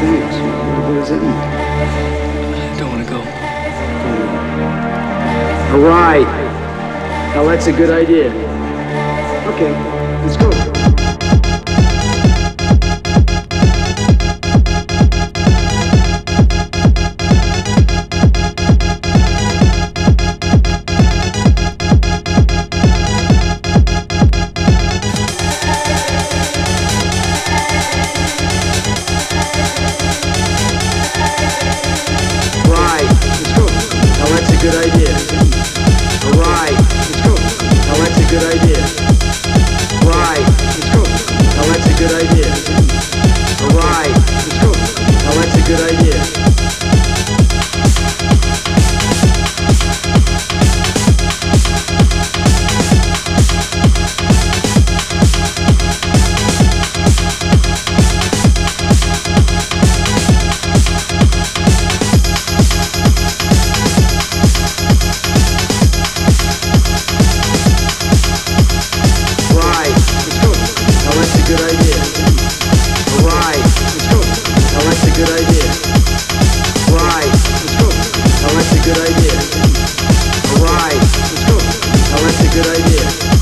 thanks. What does that mean? I don't want to go. All right. Now that's a good idea. Okay, let's go. Good idea. All right, let's go. Now that's a good idea. Right, let's go. Now that's a good idea. All right, let's go. Now that's a good idea. Good idea. All right, let's go. Now that's a good idea. Right, let's go. Now that's a good idea. All right, let's go. Now that's a good idea.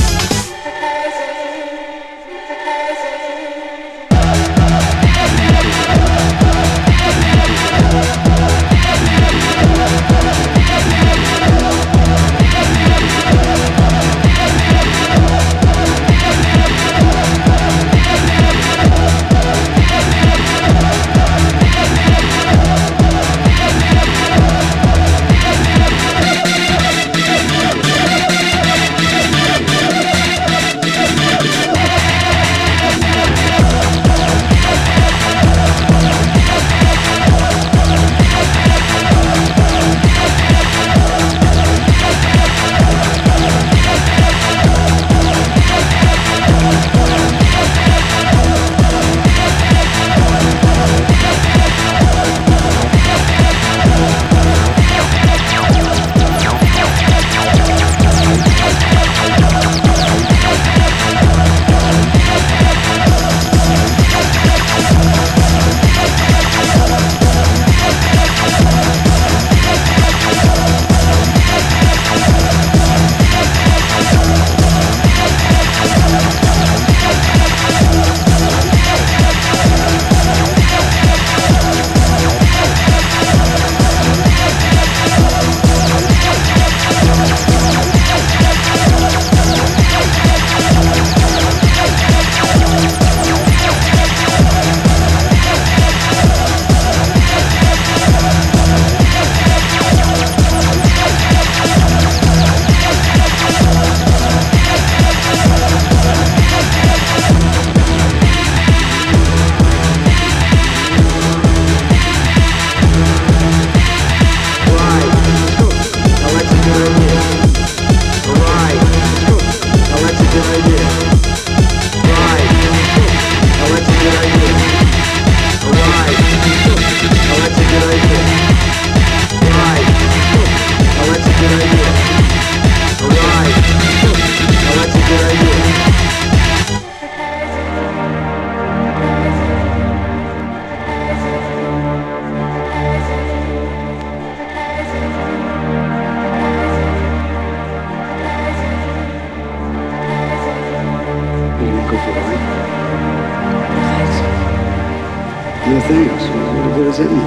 No thanks. What does that mean?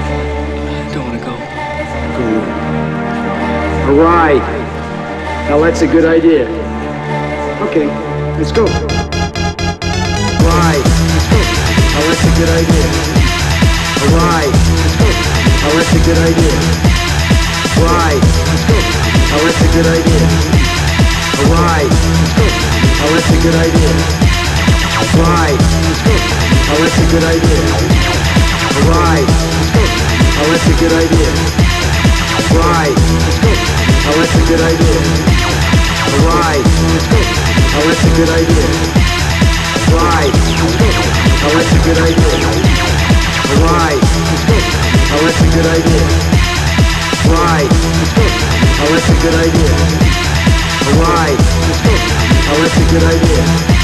I don't want to go. All right. Now that's a good idea. Okay, let's go. Right, let's go. Now that's a good idea. All right, let's go. Now that's a good idea. Right, let's go. Now that's a good idea. All right, let's go. Now that's a good idea. Right, let's go. Now that's a good idea. All right, let's go. Now that's a good idea. Right, let's go. Now that's a good idea. All right, let's go. Now that's a good idea. Right, let's go. Now that's a good idea. All right, let's go. Now that's a good idea. Right, let's go. Now that's a good idea. All right, let's go. Now that's a good idea.